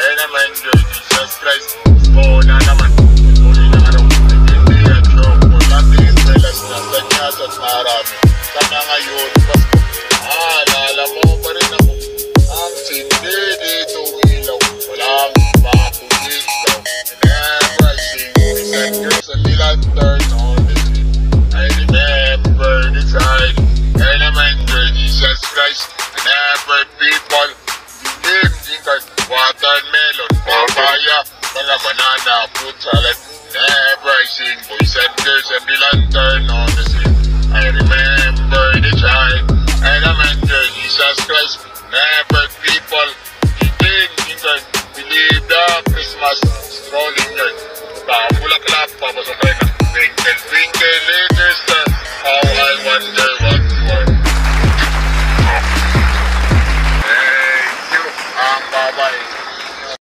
Kaya naman yun, Jesus Christ. Oo na naman. Muli na araw. Hindi at joke. Lating pelas na kanyas at marami. Sana ngayon, Pasko. Alala mo pa rin ako. Ang sindi dito ilaw. Walang mapulis daw. Never I sing this and girls and the lantern on the street. I remember the side. Kaya naman yun, Jesus Christ. Never people. Jingle, watermelon, papaya, mga banana, fruit salad. Never I sing boys and girls and the lantern on the street. I remember the child, and I remember Jesus Christ. Never people, jingle, believe the Christmas strolling yard.